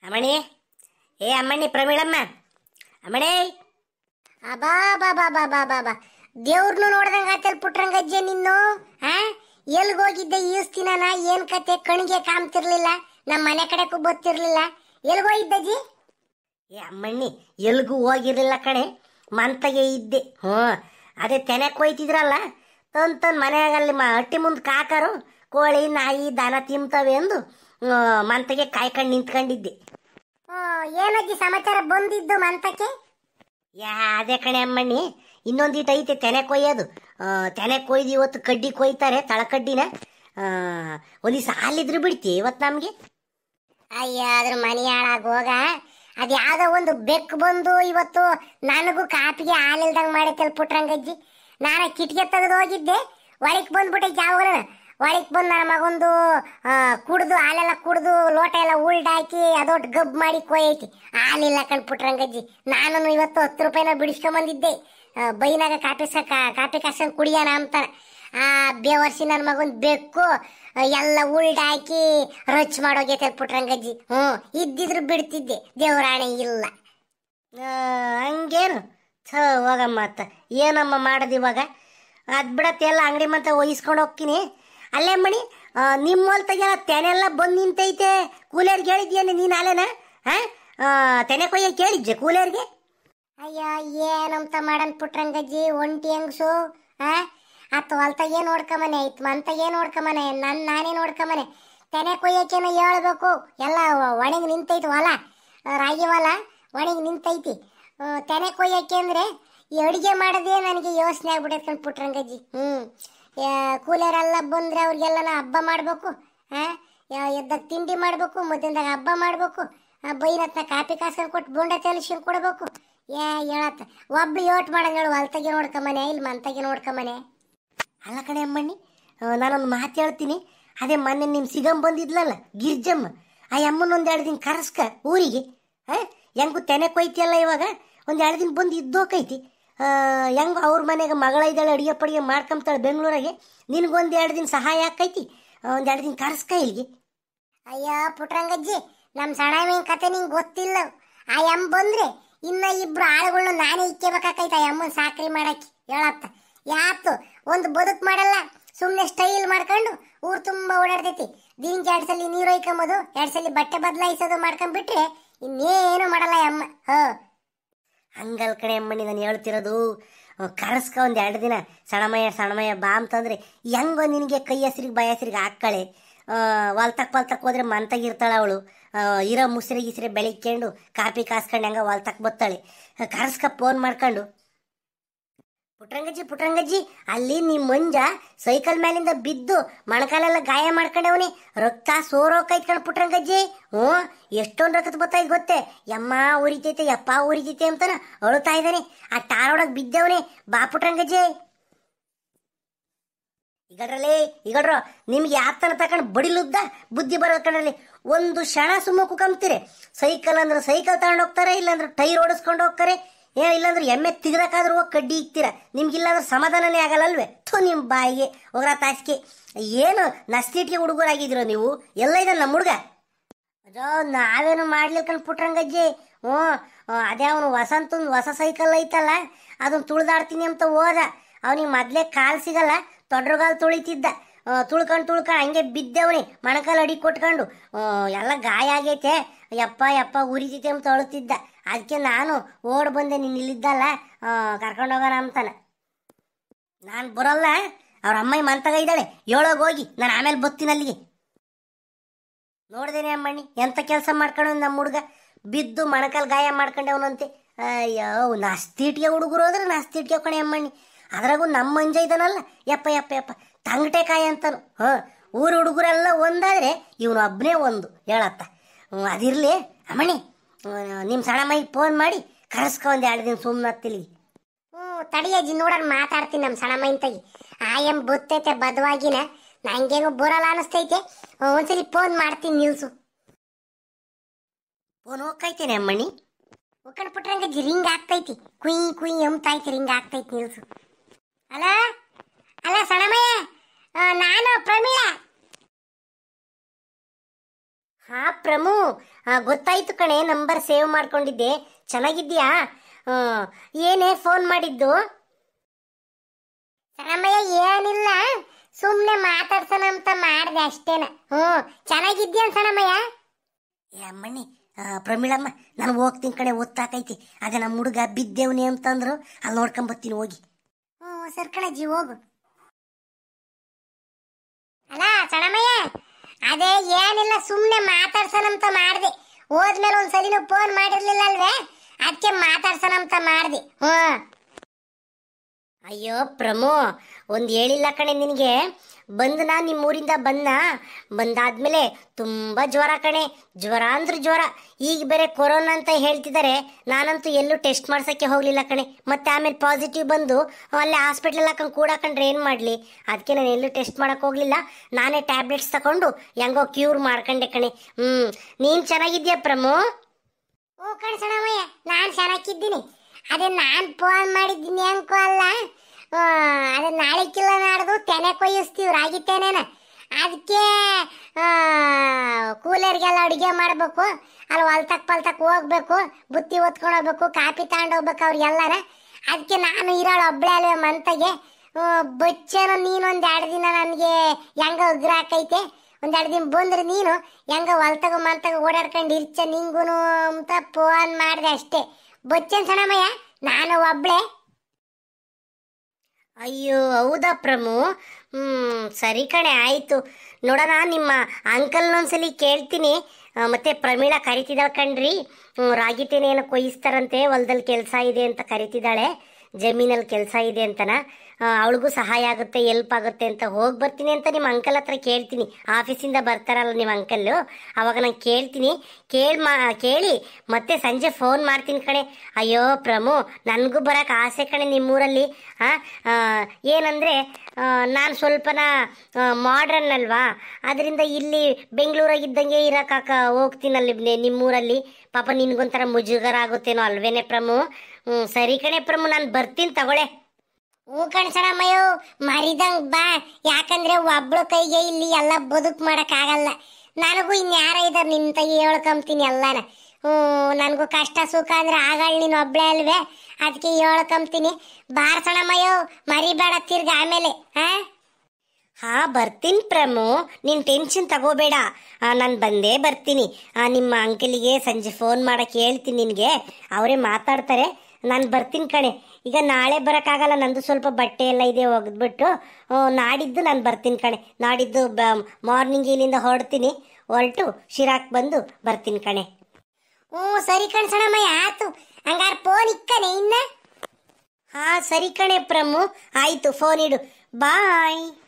ಅಮ್ಮಣಿ, ಏ ಅಮ್ಮಣ್ಣಿ, ಪ್ರಮೀಳಮ್ಮ, ಅಮ್ಮಣೇ. ಅಬಾ ಬಾ ಬಾ ಬಾ ಬಾ ಬಾ ಬಾ ದೇವ್ರನ್ನು ನೋಡ್ದಂಗ ಆತಲ್ ಪುಟ್ರಂಗಜ್ಜೆ ನಿನ್ನು. ಎಲ್ಗೋಗಿದ್ದೆ ಈಸ್ತಿನ? ಏನ್ ಕತೆ? ಕಣಿಗೆ ಕಾಮ್ತಿರ್ಲಿಲ್ಲ, ನಮ್ಮ ಮನೆ ಕಡೆಗೂ ಗೊತ್ತಿರ್ಲಿಲ್ಲ. ಎಲ್ಗೋಗಿದ್ದಜ್ಜಿ? ಏ ಅಮ್ಮಣ್ಣಿ, ಎಲ್ಗೂ ಹೋಗಿರ್ಲಿಲ್ಲ ಕಣೆ, ಮಂತಗೆ ಇದ್ದೆ. ಅದೇ ತೆನೆಕ್ ಹೋಯ್ತಿದ್ರಲ್ಲ, ತಂದು ಮನೆಯಾಗಲ್ಲಿ ಹಟ್ಟಿ ಮುಂದೆ ಕಾಕರು ಕೋಳಿ ನಾಯಿ ದನ ತಿಂತವೆ ಎಂದು ಮಂತಗೆ ಕಾಯ್ಕೊಂಡು ನಿಂತ್ಕೊಂಡಿದ್ದೆ. ಏನಜ್ಜಿ ಸಮಾಚಾರ ಬಂದಿದ್ದು ಮಂತಕ್ಕೆ? ಅದೇ ಕಣೆ ಅಮ್ಮಣ್ಣಿ, ಇನ್ನೊಂದಿಟ್ಟು ಐತೆ ತೆನೆ ಕೊಯ್ಯೋದು. ತೆನೆ ಕೊಯ್ದು ಇವತ್ತು ಕಡ್ಡಿ ಕೊಯ್ತಾರೆ, ತಳಕಡ್ಡಿನ. ಒಂದಿವ್ಸ ಹಾಲಿದ್ರು ಬಿಡ್ತಿ ಇವತ್ತು ನಮಗೆ. ಅಯ್ಯ, ಅದ್ರ ಮನೆ ಹಾಳಾಗೋಗ. ಅದ್ಯಾವುದೋ ಒಂದು ಬೆಕ್ಕು ಬಂದು ಇವತ್ತು ನನಗೂ ಕಾಪಿಗೆ ಹಾಲಿಲ್ದಂಗೆ ಮಾಡೈತಲ್ ಪುಟ್ರಂಗಜ್ಜಿ. ನಾನು ಕಿಟಕಿ ತೆಗೆದು ಹೋಗಿದ್ದೆ, ಒಳಗೆ ಬಂದ್ಬಿಟ್ಟೈತಿ. ಯಾವಾಗ ಒಳಗೆ ಬಂದು ನನ್ನ ಮಗೊಂದು ಕುಡ್ದು ಹಾಲೆಲ್ಲ ಕುಡ್ದು ಲೋಟ ಎಲ್ಲ ಉಲ್ಡಾಕಿ ಅದೊಟ್ಟು ಗಬ್ ಮಾಡಿ ಕೊಯ್ಯೈತಿ. ಹಾಲಿಲ್ಲ ಕಣ್ ಪುಟ್ರಂಗಜ್ಜಿ. ನಾನು ಇವತ್ತು 10 ರೂಪಾಯಿನ ಬಿಡಿಸ್ಕೊಂಬಂದಿದ್ದೆ. ಬೈನಾಗ ಕಾಪಿ ಕಾಸ್ಕೊಂಡು ಕುಡಿಯೋಣ ಅಂತಾನೆ. ಆ ಬೇವರ್ಸಿ ನನ್ನ ಮಗೊಂದು ಬೆಕ್ಕು ಎಲ್ಲ ಉಲ್ಡಾಕಿ ರಚ್ ಮಾಡೋಗೈತೆ ಪುಟ್ರಂಗಜ್ಜಿ. ಇದ್ದಿದ್ರು ಬಿಡ್ತಿದ್ದೆ, ದೇವರಾಣೆ ಇಲ್ಲ. ಹಂಗೇನು ಹೋಗಮ್ಮ ಅತ್ತ, ಏನಮ್ಮ ಮಾಡೋದು ಇವಾಗ? ಅದು ಬಿಡತ್ತೆ, ಎಲ್ಲ ಅಂಗಡಿ ಮಂತ ಒಯ್ಸ್ಕೊಂಡು ಹೋಗ್ತೀನಿ. ಅಲ್ಲೇ ಮಣಿ, ನಿಮ್ಮ ಹೊಲ್ತಾಗೆಲ್ಲ ತೆನೆಲ್ಲ ಬಂದು ನಿಂತೈತೆ. ಕೂಲಿಯರ್ಗೆ ಹೇಳಿದ್ಯೇನೆ ನೀನು ಅಲ್ಲೇನ? ತೆನೆ ಕೊಯ್ಯ ಕೇಳಿದ್ದೆ ಕೂಲಿಯರ್ಗೆ? ಅಯ್ಯ, ಏನಂತ ಮಾಡನ್ ಪುಟ್ರಂಗಜ್ಜಿ, ಒಂಟಿ ಹೆಂಗ್ಸು. ಅತ್ತು ಹೊಲ್ತಾಗೆ ನೋಡ್ಕೊಂಬನೆ ಐತ್, ಮಂತಾಗೆ ನೋಡ್ಕೊಂಬನೆ, ನಾನೇ ನೋಡ್ಕೊಂಬನೆ. ತೆನೆ ಕೊಯ್ಯಕ್ಕೇನೋ ಹೇಳ್ಬೇಕು. ಎಲ್ಲ ಒಣಗಿ ನಿಂತೈತಿ ಹೊಲ, ರಾಗಿ ಹೊಲ ಒಣಗಿ ನಿಂತೈತಿ. ತೆನೆ ಕೊಯ್ಯಕ್ಕೆ ಅಂದ್ರೆ ಈ ಅಡುಗೆ ಮಾಡೋದೇ ನನಗೆ ಯೋಚನೆ ಆಗ್ಬಿಟ್ಟೈತೆ ಕಣ್ ಪುಟ್ರಂಗಜ್ಜಿ. ಕೂಲಿಯರೆಲ್ಲ ಬಂದರೆ ಅವ್ರಿಗೆಲ್ಲ ಹಬ್ಬ ಮಾಡಬೇಕು. ಎದ್ದಾಗ ತಿಂಡಿ ಮಾಡಬೇಕು, ಮಧ್ಯಾಹ್ನದಾಗ ಹಬ್ಬ ಮಾಡಬೇಕು. ಬೈನತ್ನ ಕಾಪಿ ಕಾಸ್ಕೊಂಡು ಕೊಟ್ಟು ಬುಂಡ ತೆಲಿಸ್ಕೊಂಡು ಕೊಡಬೇಕು. ಹೇಳತ್ತ ಒಬ್ಳು ಯೋಟ್ ಮಾಡಂಗ ಹೇಳು, ಹೊಲ್ತಾಗೆ ನೋಡ್ಕೊಂಬನೆ ಇಲ್ಲಿ ಮಂತಾಗೆ ನೋಡ್ಕೊಂಬನೆ. ಅಲ್ಲ ಕಣೆ ಅಮ್ಮಣ್ಣಿ, ನಾನೊಂದು ಮಾತು ಹೇಳ್ತೀನಿ. ಅದೇ ಮೊನ್ನೆ ನಿಮ್ಮ ಸಿಗಮ್ ಬಂದಿದ್ಲಲ್ಲ ಗಿರ್ಜಮ್ಮ, ಆ ಅಮ್ಮನೊಂದು 2 ದಿನ ಕರೆಸ್ಕ ಊರಿಗೆ. ಹೆಂಗೂ ತೆನೆ ಕೊಯ್ತಿಯಲ್ಲ ಇವಾಗ, ಒಂದು 2 ದಿನ ಬಂದು ಇದ್ದೋಕೈತಿ. ಹೆಂಗು ಅವ್ರ ಮನೆಗೆ ಮಗಳ ಇದ್ದಾಳೆ, ಅಡುಗೆ ಪಡಿಗೆ ಮಾಡ್ಕೊಂತಾಳೆ ಬೆಂಗಳೂರಾಗೆ. ನಿನಗೊಂದು 2 ದಿನ ಸಹಾಯ ಆಕೈತಿ. ಒಂದು 2 ದಿನ ಕರೆಸ್ಕ ಇಲ್ಲಿಗೆ. ಅಯ್ಯ ಪುಟ್ರಂಗಜ್ಜಿ, ನಮ್ಮ ಸಣ್ಣ ಕತೆ ನಿಂಗೆ ಗೊತ್ತಿಲ್ಲ. ಆ ಎಮ್ಮ ಬಂದ್ರೆ ಇನ್ನ 2 ಆಳುಗಳನ್ನ ನಾನೇ ಇಕ್ಕಬೇಕಾಕೈತೆ ಆ ಅಮ್ಮನ ಸಾಕ್ರಿ ಮಾಡಕ್ಕೆ. ಹೇಳತ್ತ ಯಾತು ಒಂದು ಬದುಕು ಮಾಡಲ್ಲ, ಸುಮ್ಮನೆ ಸ್ಟೈಲ್ ಮಾಡ್ಕೊಂಡು ಊರು ತುಂಬ ಓಡಾಡ್ತೈತಿ. ದಿನಕ್ಕೆ 2 ಸಲ ನೀರು ಒಯ್ಕೊಂಬೋದು, 2 ಸಲ ಬಟ್ಟೆ ಬದಲಾಯಿಸೋದು ಮಾಡ್ಕೊಂಡ್ಬಿಟ್ರೆ ಇನ್ನೇನು ಮಾಡಲ್ಲ ಅಮ್ಮ. ಹಂಗಲ್ ಕಣೆ ಅಮ್ಮಣ್ಣಿ, ನಾನು ಹೇಳ್ತಿರೋದು. ಕರೆಸ್ಕ ಒಂದು 2 ದಿನ ಸಣ್ಣಮಯ್ಯ ಬಾ ಅಂತಂದ್ರೆ ಹೆಂಗೋ ನಿನಗೆ ಕೈ ಹೆಸ್ರಿಗೆ ಬಾಯ ಹೆಸ್ರಿಗೆ ಹಾಕ್ಕಳೆ. ಹೊಲ್ತಕ್ ಹೋದ್ರೆ ಮಂತಾಗಿರ್ತಾಳೆ ಅವಳು. ಇರೋ ಮುಸ್ರೆ ಬೆಳಿಕೊಂಡು ಕಾಪಿ ಕಾಸ್ಕೊಂಡು ಹೆಂಗ ಹೊಲ್ತಕ್ ಬತ್ತಾಳೆ. ಕರೆಸ್ಕ ಫೋನ್ ಮಾಡ್ಕೊಂಡು. ಪುಟ್ರಂಗಜ್ಜಿ, ಅಲ್ಲಿ ನಿಮ್ಮ ಮಂಜ ಸೈಕಲ್ ಮೇಲಿಂದ ಬಿದ್ದು ಮೊಣಕಾಲೆಲ್ಲ ಗಾಯ ಮಾಡ್ಕೊಂಡವನಿ, ರಕ್ತ ಸೋರೋಕೈತ್ ಕಣ್ ಪುಟ್ರಂಗಜ್ಜಿ. ಎಷ್ಟೊಂದು ರಕ್ತ ಬತ್ತಾಯ್ತು ಗೊತ್ತೇ? ಯಮ್ಮ ಉರಿತೈತೆ, ಯಪ್ಪ ಉರಿತೈತೆ ಅಂತಾನ ಅಳುತ್ತಾ ಇದ್ದಾನೆ. ಆ ಟಾರೊಳಗೆ ಬಿದ್ದವನೇ. ಬಾ ಪುಟ್ರಂಗಜ್ಜಿ. ಈಗಡ್ರೋ ನಿಮ್ಗೆ ಯಾತನ ತಕೊಂಡು ಬಡಿಲುದ್ದ ಬುದ್ಧಿ ಬರೋ ಕಣ್ರಲ್ಲಿ. ಒಂದು ಕ್ಷಣ ಸುಮ್ಮ ಕುಕಂಬ್ತೀರಿ. ಸೈಕಲ್ ಅಂದ್ರೆ ಸೈಕಲ್ ತಗೊಂಡು ಹೋಗ್ತಾರೆ, ಇಲ್ಲಾಂದ್ರೆ ಟೈರ್ ಓಡಿಸ್ಕೊಂಡು ಹೋಗ್ತಾರೆ. ಇಲ್ಲಾಂದ್ರೆ ಎಮ್ಮೆ ತಿಗದಕ್ಕಾದ್ರೂ ಹೋಗಿ ಕಡ್ಡಿ ಇಕ್ತೀರ. ನಿಮ್ಗಿಲ್ಲಾಂದ್ರೆ ಸಮಾಧಾನನೇ ಆಗಲ್ಲಲ್ವೇ? ನಿಮ್ಮ ಬಾಯಿಗೆ ಹೋಗ್ರ ತಾಸಿಗೆ. ಏನು ನಸ್ತಿಟ್ಗೆ ಹುಡುಗರಾಗಿದ್ದೀರೋ ನೀವು? ಎಲ್ಲ ಇದ್ದಾನೆ ನಮ್ಮ ಹುಡುಗ. ಅಜೋ, ನಾವೇನು ಮಾಡ್ಲಿಲ್ಲ ಪುಟ್ರಂಗಜ್ಜಿ. ಅದೇ ಅವನು ವಸಂತಂದು ಹೊಸ ಸೈಕಲ್ ಐತಲ್ಲ, ಅದನ್ನು ತುಳಿದಾಡ್ತೀನಿ ಅಂತ ಹೋದ. ಅವನಿಗೆ ಮೊದಲೇ ಕಾಲು ಸಿಗಲ್ಲ, ತೊಡ್ರಗಾಲು ತುಳಿತಿದ್ದ. ತುಳ್ಕೊಂಡು ಹಂಗೆ ಬಿದ್ದವನಿ, ಮೊಣಕಾಲು ಅಡಿ ಕೊಟ್ಕೊಂಡು. ಎಲ್ಲ ಗಾಯ ಆಗೈತೆ, ಯಪ್ಪ ಉರಿತೈತೆ ಅಂತ ಅಳುತ್ತಿದ್ದ. ಅದಕ್ಕೆ ನಾನು ಓಡ್ ಬಂದೆ, ನೀನು ಇಲ್ಲಿದ್ದಲ್ಲ, ಕರ್ಕೊಂಡೋಗೋಣ ಅಂತಾನೆ. ನಾನು ಬರೋಲ್ಲ, ಅವ್ರ ಅಮ್ಮಯ್ಯ ಮಂತಾಗ ಇದ್ದಾಳೆ, ಹೋಗಿ ನಾನು ಆಮೇಲೆ ಬತ್ತೀನಿ ಅಲ್ಲಿಗೆ. ನೋಡ್ದೇನೆ ಅಮ್ಮಣ್ಣಿ, ಎಂಥ ಕೆಲಸ ಮಾಡ್ಕೊಂಡು ನಮ್ಮ ಹುಡುಗ ಬಿದ್ದು ಮೊಣಕಾಲು ಗಾಯ ಮಾಡ್ಕೊಂಡವನಂತೆ. ಅಯ್ಯೋ, ನಾಸ್ತಿಟ್ಗೆ ಹುಡುಗರು ಹೋದ್ರೆ ನಾಸ್ತಿಟ್ಗೆ ಕಣೆ ಅಮ್ಮಣ್ಣಿ. ಅದ್ರಾಗೂ ನಮ್ಮ ಮಂಜ ಇದ್ದಾನಲ್ಲ, ಯಪ್ಪ ತಂಗಟೆಕಾಯಿ ಅಂತನು. ಊರು ಹುಡುಗರೆಲ್ಲ ಒಂದಾದ್ರೆ ಇವನು ಒಬ್ಬನೇ ಒಂದು. ಹೇಳತ್ತ ಅದಿರ್ಲಿ ಅಮ್ಮಣ್ಣಿ, ನಿಮ್ಮ ಸಣ್ಣಮ್ಮಯ್ಯ ಫೋನ್ ಮಾಡಿ ಕರೆಸ್ಕ ಒಂದು 2 ದಿನ ಸುಮ್ಮನತ್ತಿಲಿ. ತಡಿಯಜ್ಜಿ, ನೋಡೋಣ ಮಾತಾಡ್ತೀನಿ ನಮ್ಮ ಸಣ್ಣಮ್ಮಯ್ಯನ ತಗಿ. ಆಯಂ ಬತ್ತೈತೆ ಬದವಾಗಿನ, ನಂಗೇನೋ ಬರಲ್ಲ ಅನಿಸ್ತೈತೆ. ಒಂದ್ಸಲಿ ಫೋನ್ ಮಾಡ್ತೀನಿ, ನಿಲ್ಸು. ಫೋನ್ ಹೋಗ್ತೈತೇನೆ ಅಮ್ಮಣ್ಣಿ? ಉಕ್ಕಣ ಪುಟ್ರಂಗಜ್ಜಿ ರಿಂಗ್ ಆಗ್ತೈತಿ, ಕುಯ್ ಎಂತಾಯ್ತು, ರಿಂಗ್ ಆಗ್ತೈತಿ, ನಿಲ್ಸು. ಅಲ್ಲ ಸಣ್ಣಮ್ಮಯ್ಯ, ನಾನು ಪ್ರಮೀಳ. ಹಾ ಪ್ರಮು, ಗೊತ್ತಾಯ್ತು ಕಣೆ, ನಂಬರ್ ಸೇವ್ ಮಾಡ್ಕೊಂಡಿದ್ದೆ. ಚೆನ್ನಾಗಿದ್ಯಾ? ಆ, ಏನೇ ಫೋನ್ ಮಾಡಿದ್ದು? ಸಣಮಯ್ಯ ಏನಿಲ್ಲ, ಸುಮ್ನೆ ಮಾತಾಡ್ಸೋಣ ಅಂತ ಮಾಡ್ದೆ ಅಷ್ಟೇನ. ಚೆನ್ನಾಗಿದ್ಯಾ ಸಣಮಯ್ಯ? ಏ ಅಮ್ಮಣ್ಣಿ, ಪ್ರಮೀಳಮ್ಮ, ನಾನು ಹೋಗ್ತೀನಿ ಕಣೆ, ಓದ್ತಾಕೈತಿ. ಆಗ ನಮ್ಮ ಹುಡುಗ ಬಿದ್ದೇವ್ನಿ ಅಂತಂದ್ರು, ಅಲ್ಲಿ ನೋಡ್ಕೊಂಬರ್ತೀನಿ ಹೋಗಿ. ಸರ್ಕಣಜ್ಜಿ ಹೋಗು. ಅಲ್ಲ ಸಣಮಯ್ಯ, ಅದೇ ಏನಿಲ್ಲ, ಸುಮ್ನೆ ಮಾತಾಡ್ಸೋಣ ಅಂತ ಮಾಡ್ದೆ. ಹೋದ್ಮೇಲೆ ಒಂದ್ಸಲಿನೂ ಫೋನ್ ಮಾಡಿರ್ಲಿಲ್ಲ ಅಲ್ವೇ, ಅದಕ್ಕೆ ಮಾತಾಡ್ಸೋಣ ಅಂತ ಮಾಡ್ದೆ. ಅಯ್ಯೋ ಪ್ರಮು, ಒಂದು ಹೇಳಿಲ್ಲ ಕಣೆ ನಿನಗೆ. ಬಂದನಾ ನಿಮ್ಮೂರಿಂದ ಬಂದಾದ್ಮೇಲೆ ತುಂಬ ಜ್ವರ ಕಣೆ, ಜ್ವರ ಅಂದ್ರೆ ಜ್ವರ. ಈಗ ಬೇರೆ ಕೊರೋನಾ ಅಂತ ಹೇಳ್ತಿದ್ದಾರೆ. ನಾನಂತೂ ಎಲ್ಲೂ ಟೆಸ್ಟ್ ಮಾಡ್ಸೋಕ್ಕೆ ಹೋಗಲಿಲ್ಲ ಕಣೆ. ಮತ್ತೆ ಆಮೇಲೆ ಪಾಸಿಟಿವ್ ಬಂದು ಅಲ್ಲೇ ಹಾಸ್ಪಿಟ್ಲಲ್ಲಿ ಹಾಕೊಂಡು ಕೂಡಾಕೊಂಡ್ರೆ ಏನು ಮಾಡಲಿ? ಅದಕ್ಕೆ ನಾನು ಎಲ್ಲೂ ಟೆಸ್ಟ್ ಮಾಡೋಕೆ ಹೋಗಲಿಲ್ಲ. ನಾನೇ ಟ್ಯಾಬ್ಲೆಟ್ಸ್ ತಗೊಂಡು ಹೆಂಗೋ ಕ್ಯೂರ್ ಮಾಡ್ಕೊಂಡೆ ಕಣೆ. ನೀನು ಚೆನ್ನಾಗಿದ್ಯಾ ಪ್ರಮು? ಕಣ್ಸಣಮಯ್ಯ, ನಾನು ಚೆನ್ನಾಗಿದ್ದೀನಿ. ಅದೇ ನಾನು ಫೋನ್ ಮಾಡಿದ್ದೀನಿ ಅಂಕೋ ಅಲ್ಲ, ಅದೇ ನಾಳೆಕ್ಕಿಲ್ಲ ನಾಡ್ದು ತೆನೆ ಕೊಯ್ಯಿಸ್ತೀವಿ, ರಾಗಿ ತೆನೆನ. ಅದಕ್ಕೆ ಕೂಲರ್ಗೆಲ್ಲ ಅಡುಗೆ ಮಾಡಬೇಕು, ಅಲ್ಲಿ ಹೊಲ್ತಕ್ ಹೋಗ್ಬೇಕು, ಬುತ್ತಿ ಹೊತ್ಕೊಂಡು ಹೋಗ್ಬೇಕು, ಕಾಪಿ ತಗೊಂಡು ಹೋಗ್ಬೇಕು ಅವ್ರಿಗೆಲ್ಲನ. ಅದಕ್ಕೆ ನಾನು ಇರೋಳು ಒಬ್ಳೆ ಅಲ್ವೇ ಮಂತಗೆ. ಬಚ್ಚೇನೋ ನೀನೊಂದು 2 ದಿನ ನನಗೆ ಹೆಂಗ ಉಗ್ರ ಹಾಕೈತೆ. 1-2 ದಿನ ಬಂದ್ರೆ ನೀನು ಹೆಂಗ ಹೊಲ್ತಗ ಮಂತಗ ಓಡಾಡ್ಕೊಂಡು ಇರ್ಚ ನಿಂಗುನು ಅಂತ ಫೋನ್ ಮಾಡಿದೆ ಅಷ್ಟೇ. ಬಚ್ಚನ್ ಸಣಮಯ್ಯ, ನಾನು ಒಬ್ಳೆ. ಅಯ್ಯೋ ಹೌದಾ ಪ್ರಮು? ಸರಿ ಕಣೆ, ಆಯಿತು. ನೋಡೋಣ, ನಿಮ್ಮ ಅಂಕಲ್ನೊಂದ್ಸಲಿ ಕೇಳ್ತೀನಿ. ಮತ್ತೆ ಪ್ರಮೀಳಾ ಕರಿತಿದ್ದಾಳೆ ಕಣ್ರಿ. ರಾಗಿ ತೆನೆ ಏನೋ ಕೊಯ್ಯಿಸ್ತಾರಂತೆ, ಹೊಲದಲ್ಲಿ ಕೆಲಸ ಇದೆ ಅಂತ ಕರಿತಿದ್ದಾಳೆ, ಜಮೀನಲ್ಲಿ ಕೆಲಸ ಇದೆ ಅಂತನ. ಅವಳಿಗೂ ಸಹಾಯ ಆಗುತ್ತೆ, ಹೆಲ್ಪ್ ಆಗುತ್ತೆ ಅಂತ ಹೋಗಿ ಬರ್ತೀನಿ ಅಂತ ನಿಮ್ಮ ಅಂಕಲ್ ಹತ್ರ ಕೇಳ್ತೀನಿ. ಆಫೀಸಿಂದ ಬರ್ತಾರಲ್ಲ ನಿಮ್ಮ ಅಂಕಲ್ಲು, ಅವಾಗ ನಾನು ಕೇಳ್ತೀನಿ. ಕೇಳಿ ಮತ್ತೆ ಸಂಜೆ ಫೋನ್ ಮಾಡ್ತೀನಿ ಕಣೆ. ಅಯ್ಯೋ ಪ್ರಮು, ನನಗೂ ಬರೋಕೆ ಆಸೆ ಕಣೆ ನಿಮ್ಮೂರಲ್ಲಿ. ಏನಂದರೆ ನಾನು ಸ್ವಲ್ಪನ ಮಾಡ್ರನ್ ಅಲ್ವಾ, ಅದರಿಂದ ಇಲ್ಲಿ ಬೆಂಗಳೂರಾಗಿದ್ದಂಗೆ ಇರೋಕ್ಕಾಕ ಹೋಗ್ತೀನಲ್ಲಿ ನಿಮ್ಮೂರಲ್ಲಿ. ಪಾಪ ನಿನ್ಗೊಂಥರ ಮುಜುಗರ ಆಗುತ್ತೇನೋ ಅಲ್ವೇನೆ ಪ್ರಮು? ಸರಿ ಕಣೆ ಪ್ರಮು, ನಾನು ಬರ್ತೀನಿ ತಗೊಳೆ. ಕಣ್ಸಣಮಯ್ಯೋ, ಮರಿದಂಗ್ ಬಾ. ಯಾಕಂದ್ರೆ ಒಬ್ಳು ಕೈಗೆ ಇಲ್ಲಿ ಎಲ್ಲ ಬದುಕು ಮಾಡಕ್ಕಾಗಲ್ಲ. ನನಗೂ ಇನ್ಯಾರ ಇದಾರೆ ನಿನ್ ತಗಿ ಹೇಳ್ಕೊಂತೀನಿ ಎಲ್ಲಾನ. ನನಗೂ ಕಷ್ಟ ಸುಖ ಅಂದ್ರೆ ಆಗಳ ನೀನು ಒಬ್ಳೆ ಅಲ್ವೇ, ಅದಕ್ಕೆ ಹೇಳ್ಕೊಂತೀನಿ. ಬಾರ್ಸಣಮಯ್ಯೋ, ಮರಿಬೇಡ ತಿರ್ಗ ಆಮೇಲೆ. ಬರ್ತೀನಿ ಪ್ರಮು, ನೀನು ಟೆನ್ಷನ್ ತಗೋಬೇಡ. ನಾನು ಬಂದೇ ಬರ್ತೀನಿ. ನಿಮ್ಮ ಅಂಕಲಿಗೆ ಸಂಜೆ ಫೋನ್ ಮಾಡಕ್ಕೆ ಹೇಳ್ತೀನಿ ನಿನಗೆ, ಅವರೇ ಮಾತಾಡ್ತಾರೆ. ನಾನು ಬರ್ತೀನಿ ಕಣೆ. ಈಗ ನಾಳೆ ಬರೋಕ್ಕಾಗಲ್ಲ, ನಂದು ಸ್ವಲ್ಪ ಬಟ್ಟೆ ಎಲ್ಲ ಇದೆ ಒಗೆದ್ಬಿಟ್ಟು. ನಾಡಿದ್ದು ನಾನು ಬರ್ತೀನಿ ಕಣೆ. ನಾಡಿದ್ದು ಮಾರ್ನಿಂಗ್ ಇಲ್ಲಿಂದ ಹೊರಟು ಶಿರಾಕ್ ಬಂದು ಬರ್ತೀನಿ ಕಣೆ. ಸರಿ ಕಣ್ಸಣಮಯ್ಯ, ಆತು. ಹಂಗಾರೆ ಫೋನ್ ಇಕ್ಕನೆ ಇನ್ನ. ಸರಿ ಕಣೆ ಪ್ರಮು, ಆಯಿತು, ಫೋನ್ ಇಡು. ಬಾಯ್.